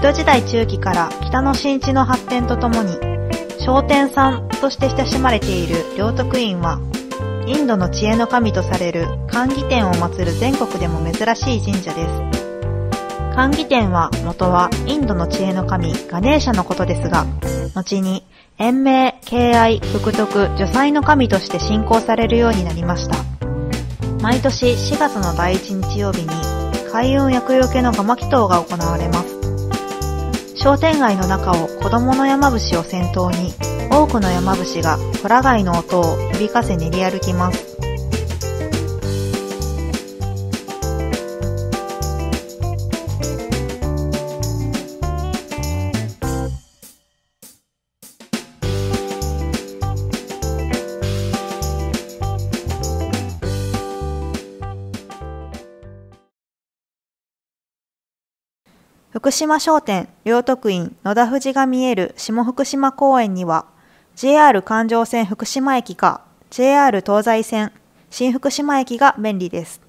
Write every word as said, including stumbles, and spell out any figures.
戸時代中期から北の新地の発展とともに、聖天山として親しまれている良徳院は、インドの知恵の神とされる桓義天を祀る全国でも珍しい神社です。桓義天は元はインドの知恵の神ガネーシャのことですが、後に延命、敬愛、福徳、助祭の神として信仰されるようになりました。毎年しがつのだいいち日曜日に開運厄除けのガマ祈祷が行われます。商店街の中を子供の山伏を先頭に多くの山伏がホラ貝の音を響かせ練り歩きます。福島商店良徳院野田富士が見える下福島公園には ジェイアール 環状線福島駅か ジェイアール 東西線新福島駅が便利です。